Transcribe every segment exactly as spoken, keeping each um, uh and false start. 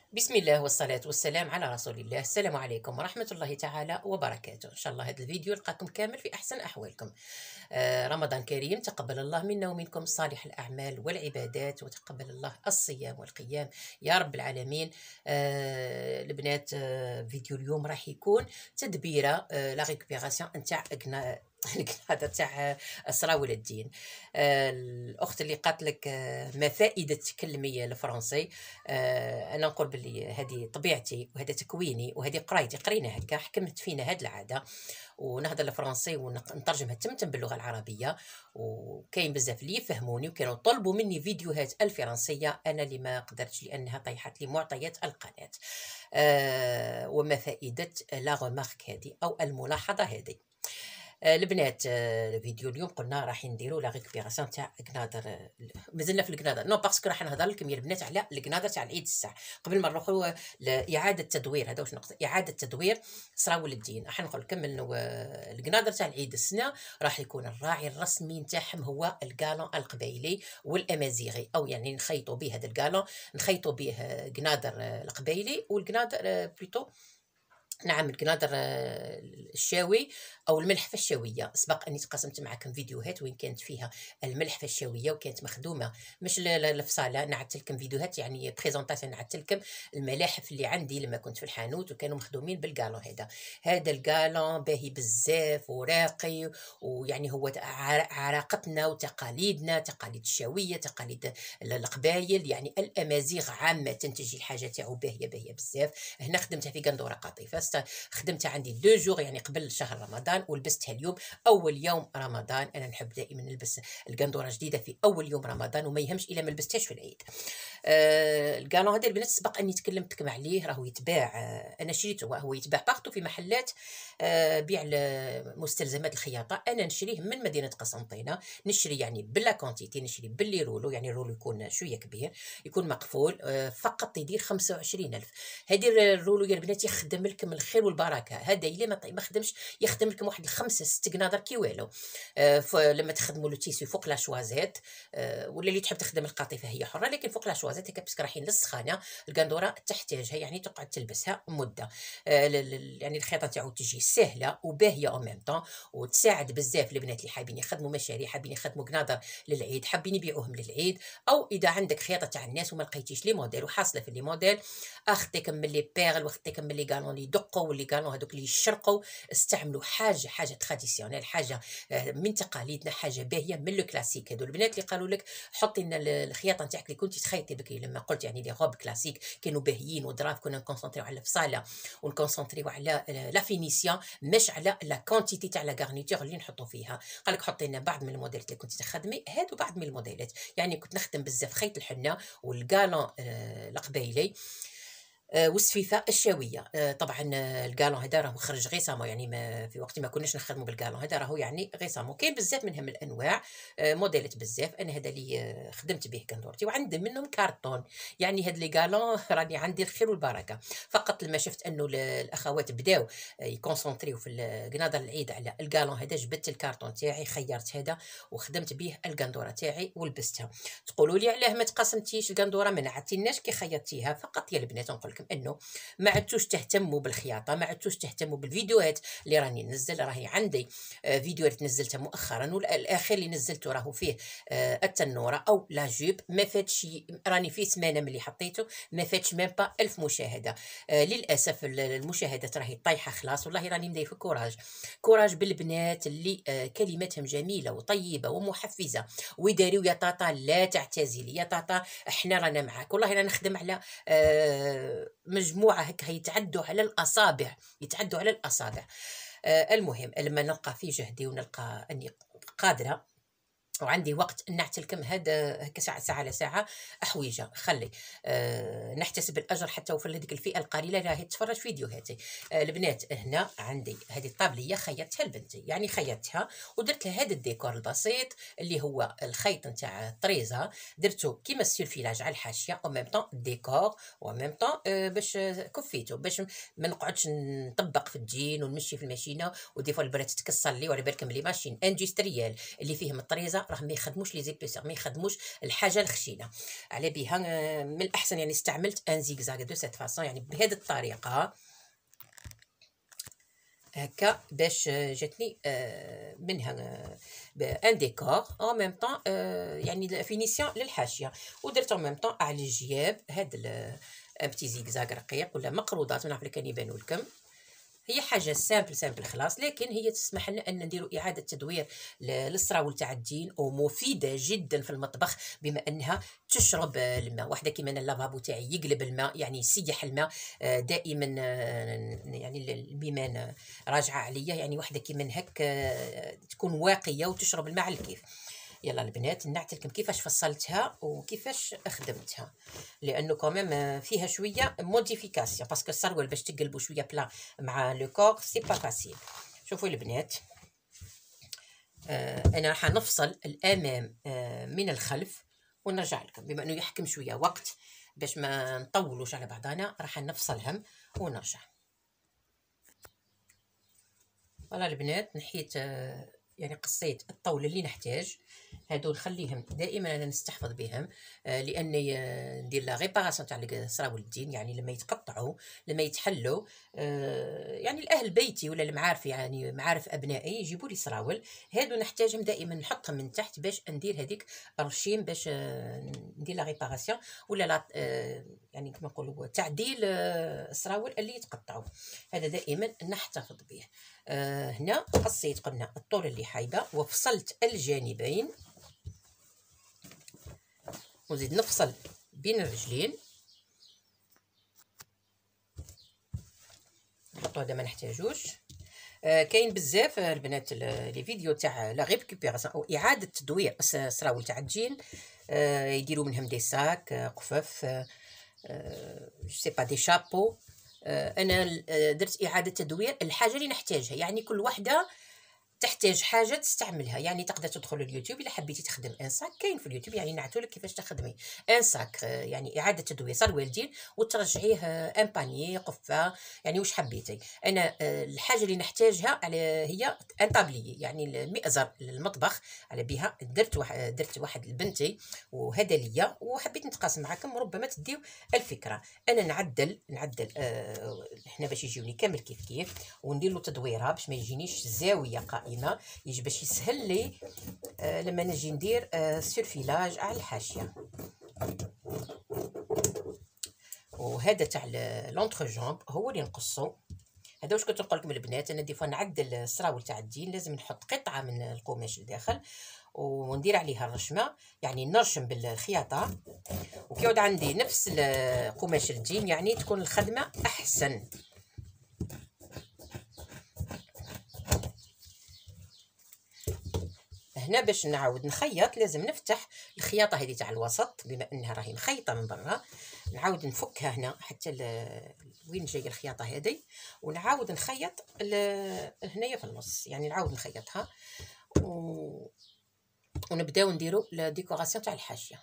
بسم الله والصلاة والسلام على رسول الله. السلام عليكم ورحمة الله تعالى وبركاته. إن شاء الله هذا الفيديو يلقاكم كامل في أحسن أحوالكم. آه رمضان كريم، تقبل الله منا ومنكم صالح الأعمال والعبادات، وتقبل الله الصيام والقيام يا رب العالمين. آه البنات، آه فيديو اليوم راح يكون تدبيرة آه لا ريكوبيراسيون نتاع هذا تاع اسراء الدين. آه الاخت اللي قالت لك آه ما فائده تكلمي الفرنسي، آه انا نقول باللي هذه طبيعتي وهذا تكويني وهذه قرايتي، قرينا هكا، حكمت فينا هذه العاده ونهضر الفرنسي ونترجمها تمتم باللغه العربيه. وكاين بزاف اللي يفهموني وكانوا طلبوا مني فيديوهات الفرنسيه، انا اللي ما قدرتش لانها طيحت لي معطيات القناه. آه وما فائده لا غومارك هذه او الملاحظه هذه؟ آه، البنات، آه، الفيديو اليوم قلنا راح نديروا لا ريكوبيراسيون تاع كنادر. آه، مازلنا في الكنادر، نو باسكو راح نهضر لكم يا البنات على الكنادر تاع العيد الساعه قبل ما نروحوا لاعاده تدوير. هذا واش نقصد اعاده تدوير صراو الدين. راح نقول لكم انه آه، الكنادر تاع العيد السنه راح يكون الراعي الرسمي نتاعهم هو الكالون القبيلي والامازيغي، او يعني نخيطوا به هذا الكالون، نخيطوا به كنادر القبيلي والكنادر بلوتو، نعم الكنادر الشاوي او الملحفه الشاويه. سبق اني تقاسمت معكم فيديوهات وين كانت فيها الملحفه الشاويه وكانت مخدومه مش الفصاله. نعدت لكم فيديوهات يعني بريزونطاسيون، نعدت لكم الملاحف اللي عندي لما كنت في الحانوت وكانوا مخدومين بالكالون هذا. هذا الكالون باهي بزاف وراقي، ويعني هو عراقتنا وتقاليدنا، تقاليد الشاويه، تقاليد القبايل، يعني الامازيغ عامه تجي الحاجه تاعو باهيه باهيه بزاف. هنا خدمتها في قندوره قطيفه، خدمتها عندي دو جور يعني قبل شهر رمضان ولبستها اليوم اول يوم رمضان. انا نحب دائما نلبس القندوره جديده في اول يوم رمضان وما يهمش الا ما لبستهاش في العيد. آه الكالون هذا البنات سبق اني تكلمتكم عليه، راهو يتباع، آه انا شريته، هو يتباع بارتو في محلات آه بيع مستلزمات الخياطه. انا نشريه من مدينه قسنطينه، نشري يعني بلا كونتيتي، نشري باللي رولو، يعني الرولو يكون شويه كبير، يكون مقفول، آه فقط يدير خمسة وعشرين ألف. هذه الرولو يا البنات يخدم لكم الخير والبركه. هذا الا ما خدمش يخدم لكم واحد الخمسه ست قنادر كي والو. آه لما تخدموا لو تيسي فوق لا شوازيت، آه ولا اللي تحب تخدم القطيفه هي حره، لكن فوق لا شوازيت هكا باسكو رايحين للسخانه القندوره تحتاجها يعني تقعد تلبسها مده. آه يعني الخياطه تاعو تجي سهله وباهيه او ميم طون، وتساعد بزاف البنات اللي حابين يخدموا مشاريع، حابين يخدموا قنادر للعيد، حابين يبيعوهم للعيد، او اذا عندك خياطه تاع الناس وما لقيتيش لي موديل وحاصله في لي موديل، اخذتكم من لي بيرل واخذتكم من لي كالون اللي يدقوا واللي كالون هذوك اللي يشرقوا. استعملوا حاجه حاجه تراديسيونيل، حاجه من تقاليدنا، حاجه باهيه من لو كلاسيك. هذو البنات اللي قالوا لك حطي لنا الخياطه نتاعك اللي كنتي تخيطي بكري، لما قلت يعني لي روب كلاسيك كانوا باهيين وظراف، كنا نكونسونطريو على الفصاله ونكونسونطريو على لا فينيسيون مش على لا كونتيتي تاع لا غارنيتور اللي نحطوا فيها. قال لك حطي لنا بعض من الموديلات اللي كنتي تخدمي، هادو بعض من الموديلات. يعني كنت نخدم بزاف خيط الحنه والكالون آه القبايلي آه والسفيفه الشاويه. آه طبعا آه الكالون هذا راهو خرج غيسامو، يعني ما في وقت ما كناش نخدموا بالكالون هذا، راهو يعني غيسامو. كاين بزاف منهم الانواع، آه موديلات بزاف. انا هذا اللي آه خدمت به كندورتي، وعندي منهم كارطون. يعني هاد لي كالون راني عندي الخير والبركه. فقط لما شفت انه الاخوات بداو آه يكونسونطريو في قنادر العيد على الكالون هذا، جبت الكارطون تاعي، خيرت هذا وخدمت به القندوره تاعي ولبستها. تقولوا لي علاه ما تقاسمتيش القندوره، ما نعتيناش كي خيطتيها؟ فقط يا البنات نقول انه ما عدتوش تهتموا بالخياطه، ما عدتوش تهتموا بالفيديوهات اللي راني ننزل. راهي عندي آه فيديوهات نزلتها مؤخرا، والاخير اللي نزلته راهو فيه آه التنوره او لا جيب، ما فاتش، راني فيه سمانه ملي حطيته ما فاتش ميم با ألف مشاهده. آه للاسف المشاهدات راهي طايحه خلاص. والله راني مداي في كوراج كوراج بالبنات اللي آه كلماتهم جميله وطيبه ومحفزه ويداريو يا طاطا لا تعتزلي يا طاطا احنا رانا معاك. والله رانا نخدم على آه مجموعه هكا يتعدوا على الاصابع، يتعدوا على الاصابع. آه المهم لما نلقى في جهدي ونلقى اني قادره وعندي وقت نعتلكم هذا هكا ساعه ساعه على ساعه حويجه، خلي أه نحتسب الاجر حتى وفي هذيك الفئه القليله راهي تتفرج فيديوهاتي. أه البنات هنا عندي هذه الطابليه خيطتها لبنتي، يعني خيطتها ودرت لها هذا الديكور البسيط اللي هو الخيط نتاع الطريزه، درته كيما السيرفيلاج على الحاشيه او ميم طون ديكور و ميم طون أه باش كفيته، باش ما نقعدش نطبق في الجين ونمشي في الماشينه ودي فوا البنات تكسر لي. وعلى بالكم لي ماشين اندستريال اللي فيهم الطريزه راه ما يخدموش لي زيبيسور، ما يخدموش الحاجه الخشينه. على بها من الاحسن يعني استعملت ان زيكزاك دو سيت فاسون، يعني بهذه الطريقه هكا باش جاتني منها ان ديكور او ميم طون، يعني فينيسيون للحاشيه. ودرت او ميم طون على الجياب هاد ان بتي زيكزاك رقيق ولا مقروضات، ما نعرف كان يبانوا لكم. هي حاجه سامبل سامبل خلاص، لكن هي تسمح لنا ان نديروا اعاده تدوير للصراول تاع الدين، ومفيده جدا في المطبخ بما انها تشرب الماء. واحده كيما انا اللافابو تاعي يقلب الماء، يعني يسيح الماء دائما، يعني الميمان راجعه عليا، يعني واحده كيما هك تكون واقيه وتشرب الماء على الكيف. يلا البنات نعت لكم كيفاش فصلتها وكيفاش خدمتها، لانه كمان فيها شويه موديفيكاسيون، باسكو السروال باش تقلبوا شويه بلا مع لو كور سي با فاسيل. شوفوا البنات، آه انا راح نفصل الامام آه من الخلف ونرجع لكم، بما انه يحكم شويه وقت باش ما نطولوش على بعضنا، راح نفصلهم ونرجع. فوالا البنات نحيت آه يعني قصيت الطاوله اللي نحتاج، هادو نخليهم دائما انا نستحفظ بهم، آه لاني آه ندير لا ريباراسيون تاع الصراول الدين، يعني لما يتقطعوا لما يتحلوا، آه يعني الاهل بيتي ولا المعارف، يعني معارف ابنائي يجيبوا لي صراول، هادو نحتاجهم دائما نحطهم من تحت باش ندير هذيك الرشيم، باش آه ندير لا ريباراسيون ولا لا آه يعني كما نقولوا تعديل آه الصراول اللي يتقطعوا. هذا دائما نحتفظ به. آه هنا قصيت قلنا الطول اللي حايبه وفصلت الجانبين، ونزيد نفصل بين الرجلين. نحطو هذا ما نحتاجوش. آه كاين بزاف البنات لي فيديو تاع لا ريكوبيراسيون او اعاده تدوير الصراول تاع الجين، آه يديروا منهم دي ساك آه قفف، آه جو سي با دي شابو. آه انا درت اعاده تدوير الحاجه اللي نحتاجها، يعني كل وحده تحتاج حاجه تستعملها. يعني تقدر تدخل اليوتيوب الا حبيتي تخدم ان ساك، كاين في اليوتيوب يعني نعتولك كيفاش تخدمي ان ساك، يعني اعاده تدوير صار والدين وترجعيه ان بانيي قفه، يعني واش حبيتي. انا الحاجه اللي نحتاجها على هي ان طابليي، يعني المئزر المطبخ على بها. درت واحد درت واحد لبنتي وهذا ليا، وحبيت نتقاسم معكم وربما تديو الفكره. انا نعدل نعدل آه هنا باش يجيوني كامل كيف كيف، وندير له تدويرها باش ما يجينيش زاويه قائمه، يجي باش يسهل لي آه لما نجي ندير آه سيرفيلاج على الحاشيه. وهذا تاع لونتر جامب هو اللي نقصو. هذا واش كنت نقول لكم البنات، انا دي فوا نعدل الصراول تاع الدين لازم نحط قطعه من القماش لداخل وندير عليها الرشمه، يعني نرشم بالخياطه، وكيعود عندي نفس قماش الدين يعني تكون الخدمه احسن. هنا باش نعاود نخيط لازم نفتح الخياطه هذه تاع الوسط، بما انها راهي مخيطه من برا، نعاود نفكها هنا حتى وين جايه الخياطه هذه، ونعاود نخيط هنايا في النص، يعني نعاود نخيطها و... ونبداو نديرو الديكوراسيون تاع الحاشيه.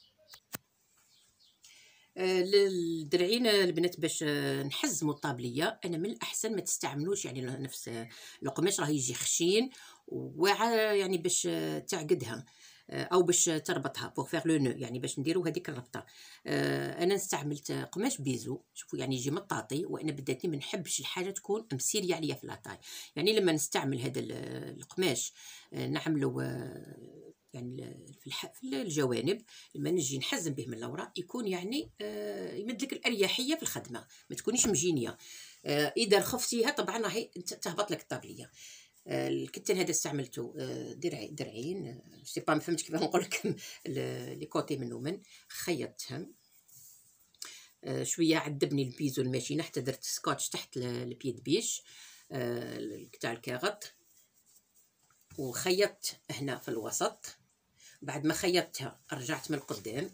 للدرعين البنات باش نحزموا الطابليه، انا من الاحسن ما تستعملوش يعني نفس القماش، راه يجي خشين واعر، يعني باش تعقدها او باش تربطها بوغ فيغ لو نو، يعني باش نديروا هذيك الربطه. انا استعملت قماش بيزو، شوفوا يعني يجي مطاطي، وانا بداتني ما نحبش الحاجه تكون مسيريه عليا في لاطاي، يعني لما نستعمل هذا القماش نعملوا يعني في, الح... في الجوانب، لما نجي نحزم به من الاوراق يكون يعني آه يمد لك الاريحيه في الخدمه، ما تكونيش مجينيه. آه اذا خفتيها طبعا راهي تهبط لك الطابليه. آه الكتان هذا استعملته آه درعي درعين، آه سي با ما فهمتش كيف نقول لكم لي كوتي منه، من خيطتهم آه شويه عذبني البيزو الماشينه، حتى درت سكوتش تحت البيد بيش آه تاع الكاغط، وخيطت هنا في الوسط. بعد ما خيطتها رجعت من القدام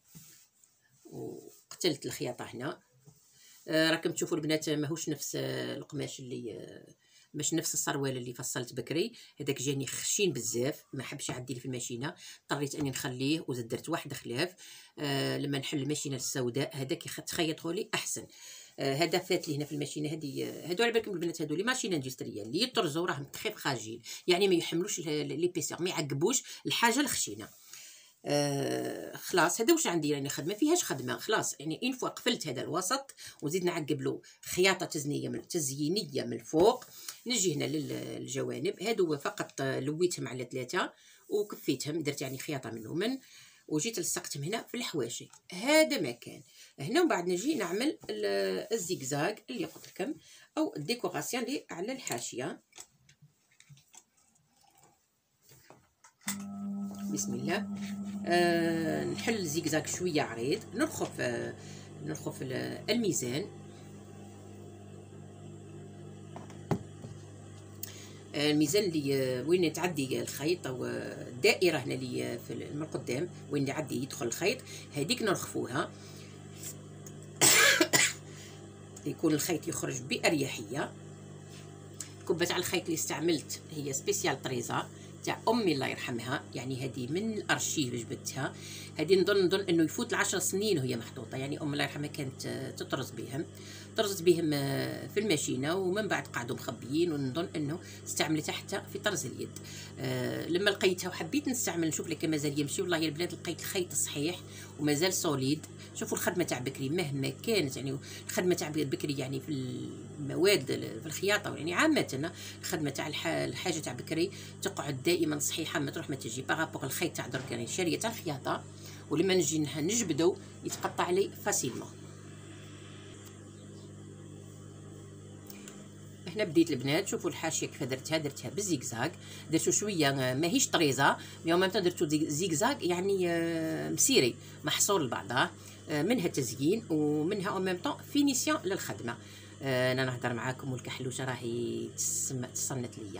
وقتلت الخياطه هنا. آه راكم تشوفوا البنات ماهوش نفس القماش اللي آه مش نفس الصروال اللي فصلت بكري، هذاك جاني خشين بزاف ما حبش يعدي لي في الماشينه، اضطريت اني نخليه وزدت درت واحد خلاف. آه لما نحل الماشينه السوداء هذاك تخيطه لي احسن. آه هذا فات لي هنا في الماشينه هذه. هادو على بالكم البنات هادو لي ماشين اندستريال اللي يطرزوا راهم تخي فراجيل، يعني ما يحملوش ليبيسيغ، ما يعقبوش الحاجه الخشينه. آه خلاص هذا واش عندي يعني خدمه فيهاش خدمه خلاص، يعني اين فوا قفلت هذا الوسط وزيد نعقب له خياطه تزنيه من تزيينيه من الفوق. نجي هنا للجوانب هادو فقط لويتهم على ثلاثه وكفيتهم، درت يعني خياطه منهم من، وجيت لصقتهم هنا في الحواشي. هذا مكان هنا، ومن بعد نجي نعمل الزيكزاك اللي قلت لكم او الديكوراسيون اللي على الحاشيه. بسم الله. آه نحل الزيكزاك شويه عريض، نرخف آه نرخف الميزان. الميزان اللي وين تعدي الخيط او الدائره هنا اللي في من القدام وين يعدي يدخل الخيط، هذيك نرخفوها يكون الخيط يخرج باريحيه. الكبه تاع الخيط اللي استعملت هي سبيسيال طريزه تاع امي الله يرحمها، يعني هذه من الارشيف جبتها. هذه نظن نظن انه يفوت العشر سنين وهي محطوطه، يعني ام الله يرحمها كانت تطرز بهم، طرزت بهم في الماشينه ومن بعد قعدوا مخبيين، ونظن انه استعملتها حتى في طرز اليد. أه لما لقيتها وحبيت نستعمل نشوف لك مازال يمشي، والله يا البنات لقيت الخيط صحيح ومازال سوليد. شوفوا الخدمه تاع بكري مهما كانت، يعني الخدمه تاع بكري يعني في المواد في الخياطه يعني عامه، الخدمه تاع الحاجه تاع بكري تقعد دائما صحيحه ما تروح ما تجي. بارابور الخيط تاع درك يعني شاريه تاع الخياطه، ولما نجي نجبدو يتقطع لي فاسيلمون. هنا بديت البنات شوفوا الحاشيه كيف درتها، درتها بالزيكزاك، درتو شويه ماهيش طريزه مي اون ميم طون درتو زيكزاك يعني مسيري محصور لبعضه، منها تزيين ومنها اون ميم طون فينيسيون للخدمه. انا نهضر معاكم والكحلوشه راهي تصنت ليا.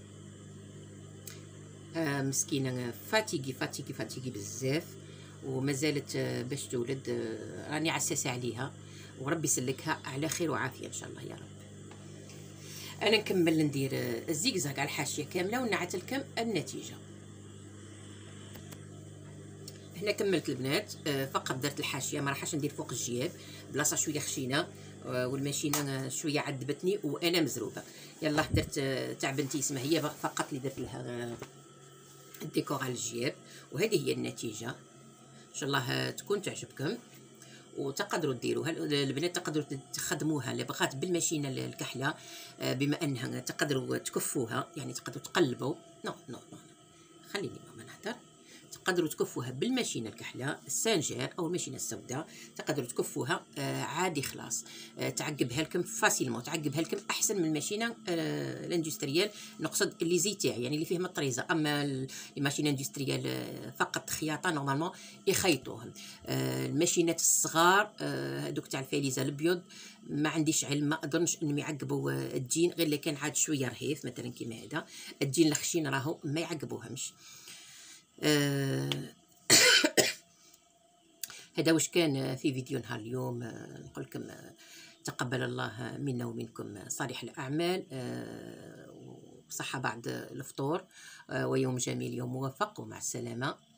آه مسكينه فاتيكي فاتيكي فاتيكي بزاف ومازالت باش تولد. آه راني عساسه عليها وربي يسلكها على خير وعافيه ان شاء الله يا رب. انا نكمل ندير الزيكزاك على الحاشيه كامله ونعت لكم النتيجه. هنا كملت البنات، آه فقط درت الحاشيه، ما راحش ندير فوق الجياب بلاصه شويه خشينه، آه والماشينه شويه عذبتني وانا مزروبه. يلا درت آه تاع بنتي اسمها هي فقط اللي درت لها الديكور على الجياب، وهذه هي النتيجه ان شاء الله تكون تعجبكم وتقدروا ديروها. البنات تقدروا تخدموها اللي بغات بالماشينه الكحله، بما انها تقدروا تكفوها يعني تقدروا تقلبوا. نو نو نو خليني ماما نهضر. تقدروا تكفوها بالماشينه الكحله السانجير او الماشينه السوداء، تقدروا تكفوها آه عادي خلاص. آه تعقبها لكم فاسيلمون، تعقبها لكم احسن من الماشينه آه الاندستريال، نقصد اللي زي تاعي يعني اللي فيه الطريزه. اما الماشينه الاندستريال آه فقط خياطه نورمالمون يخيطوهم. آه الماشينات الصغار هذوك آه تاع الفاليزه الابيض ما عنديش علم، ما اظنش انهم يعقبوا آه الجين، غير اللي كان عاد شويه رهيف مثلا كيما هذا الجين الخشين راهو ما يعقبوهمش. آه هذا واش كان في فيديو نهار اليوم. آه نقول لكم آه تقبل الله منا ومنكم صالح الأعمال، آه وصحة بعد الفطور، آه ويوم جميل يوم موفق ومع السلامة.